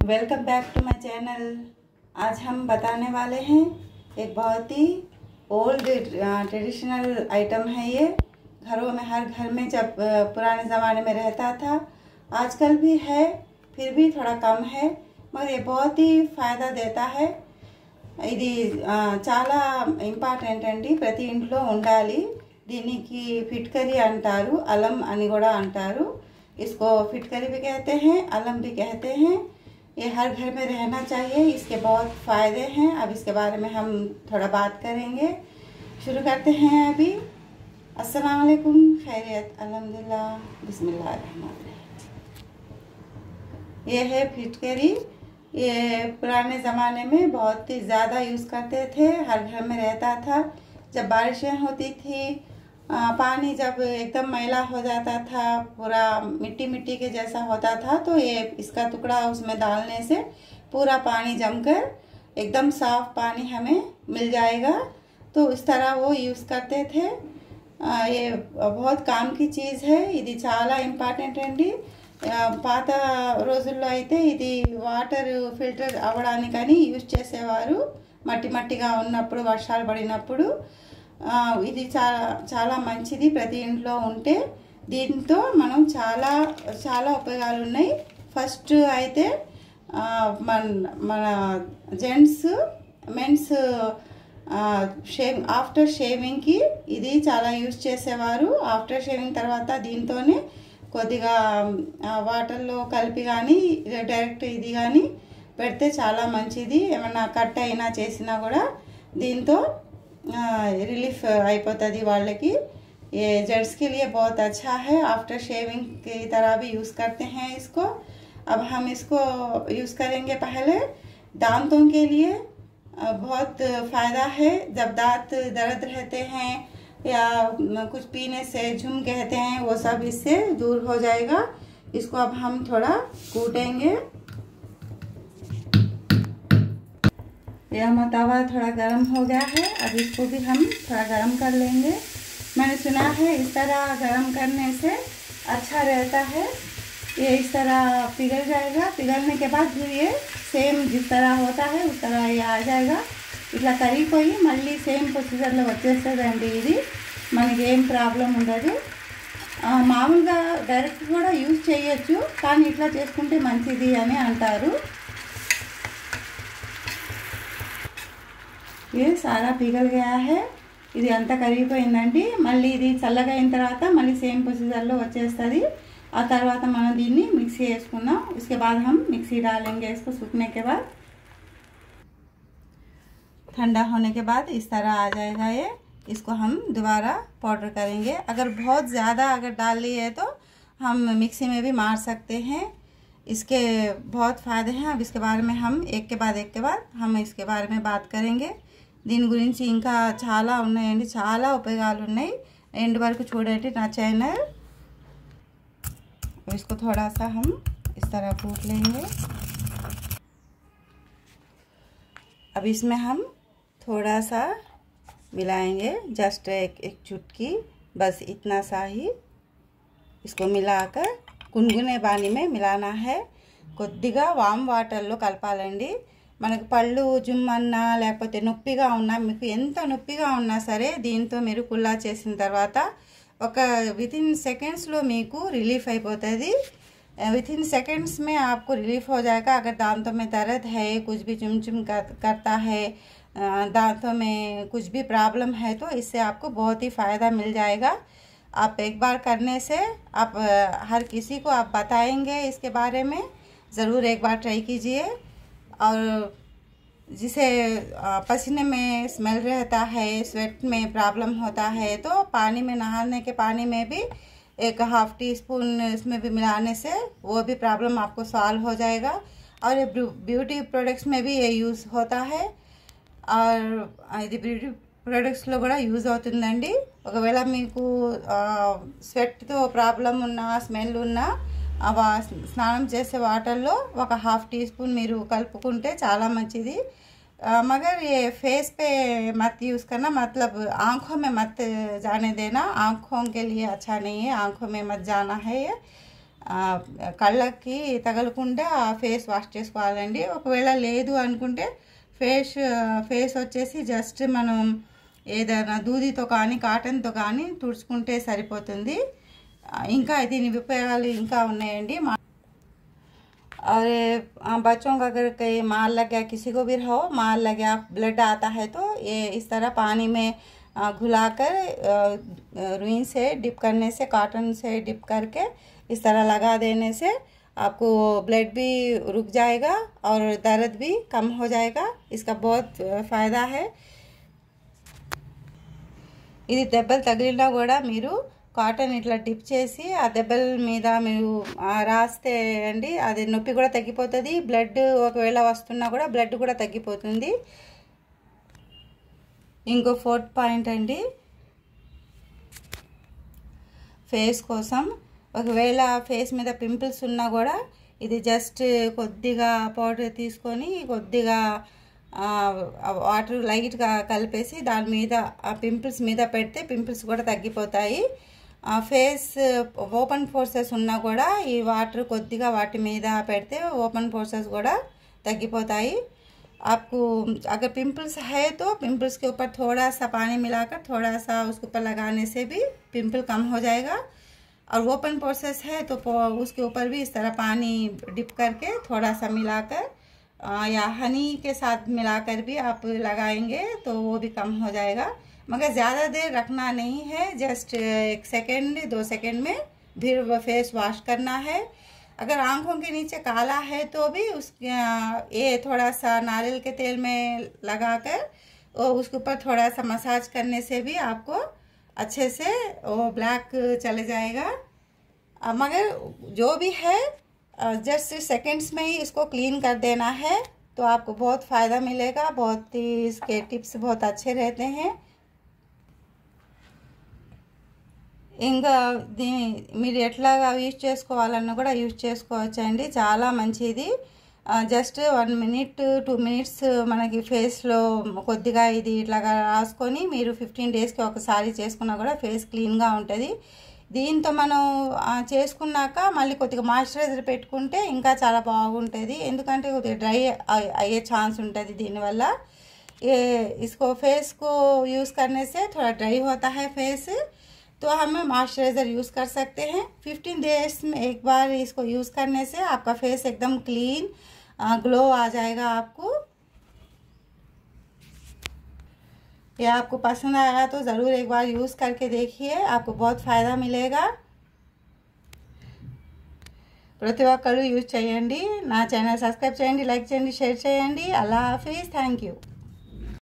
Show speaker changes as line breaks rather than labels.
Welcome back to my channel. आज हम बताने वाले हैं एक बहुत ही ओल्ड ट्रेडिशनल आइटम है। ये घरों में, हर घर में जब पुराने ज़माने में रहता था, आजकल भी है, फिर भी थोड़ा कम है, मगर ये बहुत ही फ़ायदा देता है। ఇది చాలా ఇంపార్టెంట్ అండి। ప్రతి ఇంట్లో ఉండాలి। దీనికి फिटकरी అంటారు, అల్లం అని కూడా అంటారు। इसको फिटकरी भी कहते हैं, अल्लम भी कहते हैं। ये हर घर में रहना चाहिए। इसके बहुत फ़ायदे हैं। अब इसके बारे में हम थोड़ा बात करेंगे। शुरू करते हैं अभी। अस्सलाम वालेकुम, खैरियत, अल्हम्दुलिल्लाह, बिस्मिल्लाहिर्रहमानिर्रहीम। ये है फिटकरी। ये पुराने ज़माने में बहुत ही ज़्यादा यूज़ करते थे, हर घर में रहता था। जब बारिशें होती थी, पानी जब एकदम मैला हो जाता था, पूरा मिट्टी मिट्टी के जैसा होता था, तो ये इसका टुकड़ा उसमें डालने से पूरा पानी जमकर एकदम साफ पानी हमें मिल जाएगा। तो इस तरह वो यूज़ करते थे। ये बहुत काम की चीज़ है। ఇది చాలా ఇంపార్టెంట్ అండి। పాత రోజుల్లో అయితే ఇది వాటర్ ఫిల్టర్ అవ్వడానికని యూజ్ చేసేవారు। మట్టి మట్టిగా ఉన్నప్పుడు, వర్షాలు పడినప్పుడు ఇది చాలా మంచిది ప్రతి ఇంట్లో ఉంటే। దీంతో మనం చాలా ఉపయోగాలు ఉన్నాయి। ఫస్ట్ అయితే మన జెంట్స్, మెన్స్ ఆఫ్టర్ షేవింగ్కి ఇది చాలా యూజ్ చేసేవారు। ఆఫ్టర్ షేవింగ్ తర్వాత దీంతోనే కొద్దిగా వాటర్లో కలిపి కానీ డైరెక్ట్ ఇది కానీ పెడితే చాలా మంచిది। ఏమన్నా కట్ అయినా చేసినా కూడా దీంతో रिलीफ అయిపోతుంది వాళ్ళకి। ये जेंट्स के लिए बहुत अच्छा है। आफ्टर शेविंग की तरह भी यूज़ करते हैं इसको। अब हम इसको यूज़ करेंगे। पहले दांतों के लिए बहुत फ़ायदा है। जब दांत दर्द रहते हैं या कुछ पीने से झुम कहते हैं, वो सब इससे दूर हो जाएगा। इसको अब हम थोड़ा कूटेंगे। यह तवा थोड़ा गर्म हो गया है। अब इसको भी हम थोड़ा गर्म कर लेंगे। मैंने सुना है इस तरह गर्म करने से अच्छा रहता है। ये इस तरह पिघल जाएगा। पिघलने के बाद फिर ये सेम जिस तरह होता है उस तरह ये आ जाएगा। ఇట్లా కరిగిపోయి మళ్ళీ సేమ్ ప్రొసీజర్లో వచ్చేస్తుందండి। ఇది మనకి ఏం ప్రాబ్లం ఉండదు। మామూలుగా డైరెక్ట్ కూడా యూజ్ చేయొచ్చు, కానీ ఇట్లా చేసుకుంటే మంచిది అని అంటారు। ये सारा पिघल गया है। ఇది అంతా కరిగిపోయిందండి। మళ్ళీ ఇది చల్లగా అయిన తర్వాత మళ్ళీ సేమ్ ప్రొసీజర్లో వచ్చేస్తుంది। ఆ తర్వాత మనం దీన్ని మిక్సీ వేసుకుందాం। उसके बाद हम मिक्सी डालेंगे इसको सूखने के बाद। ठंडा होने के बाद इस तरह आ जाएगा ये। इसको हम दोबारा पाउडर करेंगे। अगर बहुत ज़्यादा डाल लिए तो हम मिक्सी में भी मार सकते हैं। इसके बहुत फ़ायदे हैं। अब इसके बारे में हम एक के बाद हम इसके बारे में बात करेंगे। దీని గురించి ఇంకా చాలా ఉన్నాయండి, చాలా ఉపయోగాలు ఉన్నాయి। ఎండ్ వరకు చూడండి నా चैनल। इसको थोड़ा सा हम इस तरह कूट लेंगे। अब इसमें हम थोड़ा सा मिलाएंगे, जस्ट एक चुटकी, बस इतना सा ही। इसको मिलाकर गुनगुने पानी में मिलाना है। కొద్దిగా వామ్ వాటర్లో కలపాలండి। మనకు పళ్ళు జుమ్మన్నా లేకపోతే నొప్పిగా ఉన్నా, మీకు ఎంత నొప్పిగా ఉన్నా సరే దీంతో మీరు కుల్లా చేసిన తర్వాత ఒక विथिन सेकंड्सలో మీకు रिलीफ అయిపోతుంది। विथिन सेकंड्स में आपको रिलीफ हो जाएगा। अगर दांतों में दर्द है, कुछ भी चुम करता है, दांतों में कुछ भी प्रॉब्लम है, तो इससे आपको बहुत ही फ़ायदा मिल जाएगा। आप एक बार करने से आप हर किसी को आप बताएंगे इसके बारे में। ज़रूर एक बार ट्राई कीजिए। और जिसे पसीने में स्मेल रहता है, स्वेट में प्रॉब्लम होता है, तो पानी में नहाने के पानी में भी एक हाफ टी स्पून इसमें भी मिलाने से वो भी प्रॉब्लम आपको सॉल्व हो जाएगा। और ये ब्यूटी प्रोडक्ट्स में भी ये यूज़ होता है। और ఇది బ్యూటీ ప్రొడక్ట్స్లో కూడా యూజ్ అవుతుందండి। ఒకవేళ మీకు స్వెట్తో ప్రాబ్లం ఉన్నా, స్మెల్ ఉన్నా, స్నానం చేసే వాటర్లో ఒక హాఫ్ టీ స్पून మీరు కలుపుకుంటే చాలా మంచిది। मगर ये फेस पे मत यूज़ करना, मतलब आँखों में मत जाने देना। आँखों के लिए अच्छा नहीं है, आँखों में मत जाना है ये। కళ్ళకి తగలకుండా ఫేస్ వాష్ చేసుకోవాలండి. ఒకవేళ లేదు అనుకుంటే ఫేస్ వచ్చేసి జస్ట్ మనం ఏదైనా దూదితో కానీ కాటన్తో కానీ తుడుచుకుంటే సరిపోతుంది. ఇంకా దీని ఉపయోగాలు ఇంకా ఉన్నాయండి. और बच्चों का अगर कहीं माल लग गया, किसी को भी हो माल लग गया, ब्लड आता है तो ये इस तरह पानी में घुलाकर रुई से डिप करने से, कॉटन से डिप करके इस तरह लगा देने से आपको ब्लड भी रुक जाएगा और दर्द भी कम हो जाएगा. इसका बहुत फ़ायदा है. ఇది దెబ్బలు తగిలినా కూడా మీరు కాటన్ ఇట్లా డిప్ చేసి ఆ దెబ్బల మీద మీరు రాస్తే అండి అది నొప్పి కూడా తగ్గిపోతుంది. బ్లడ్ ఒకవేళ వస్తున్నా కూడా బ్లడ్ కూడా తగ్గిపోతుంది. ఇంకో 4th పాయింట్ అండి, ఫేస్ కోసం. ఒకవేళ ఫేస్ మీద పింపుల్స్ ఉన్నా కూడా ఇది జస్ట్ కొద్దిగా పౌడర్ తీసుకొని కొద్దిగా వాటర్ లైట్గా కలిపేసి దాని మీద ఆ పింపుల్స్ మీద పెడితే పింపుల్స్ కూడా తగ్గిపోతాయి. ఫేస్ ఓపెన్ పోర్సెస్ ఉన్నా కూడా ఈ వాటర్ కొద్దిగా వాటి మీద పెడితే ఓపెन पोर्सेस కూడా తగ్గిపోతాయి. आपको अगर पिंपल्स है तो पिंपल्स के ऊपर थोड़ा सा पानी मिलाकर थोड़ा सा उसके ऊपर लगाने से भी पिंपल कम हो जाएगा. और ओपन पोर्सेस है तो उसके ऊपर भी इस तरह पानी डिप करके थोड़ा सा मिलाकर या हनी के साथ मिलाकर भी आप लगाएंगे तो वो भी कम हो जाएगा. मगर ज़्यादा देर रखना नहीं है, जस्ट 1 सेकेंड 2 सेकेंड में फिर फेस वॉश करना है. अगर आंखों के नीचे काला है तो भी ये थोड़ा सा नारियल के तेल में लगाकर और उसके ऊपर थोड़ा सा मसाज करने से भी आपको अच्छे से वो ब्लैक चले जाएगा. मगर जो भी है जस्ट सेकंड्स में ही इसको क्लीन कर देना है तो आपको बहुत फ़ायदा मिलेगा. बहुत ही इसके टिप्स बहुत अच्छे रहते हैं. ఇంకా మీరు ఎట్లాగా యూజ్ చేసుకోవాలన్నా కూడా యూజ్ చేసుకోవచ్చండి. చాలా మంచిది. జస్ట్ 1 మినిట్ 2 మినిట్స్ మనకి ఫేస్లో కొద్దిగా ఇది ఇట్లాగా రాసుకొని మీరు 15 డేస్కి ఒకసారి చేసుకున్నా కూడా ఫేస్ క్లీన్గా ఉంటుంది. దీంతో మనం చేసుకున్నాక మళ్ళీ కొద్దిగా మాయిశ్చరైజర్ పెట్టుకుంటే ఇంకా చాలా బాగుంటుంది. ఎందుకంటే కొద్దిగా డ్రై అయ్యే ఛాన్స్ ఉంటుంది దీనివల్ల. इसको फेस को यूज़ करने से थोड़ा ड्राई होता है फेस, तो हम मॉइस्चराइज़र यूज़ कर सकते हैं. 15 डेज में एक बार इसको यूज़ करने से आपका फेस एकदम क्लीन ग्लो आ जाएगा. आपको ये आपको पसंद आया तो ज़रूर एक बार यूज़ करके देखिए, आपको बहुत फ़ायदा मिलेगा. ప్రతి ఒక్కరు యూజ్ చేయండి. నా ఛానల్ సబ్స్క్రైబ్ చేయండి, లైక్ చేయండి, షేర్ చేయండి. అల్లా హాఫీజ్. Thank you.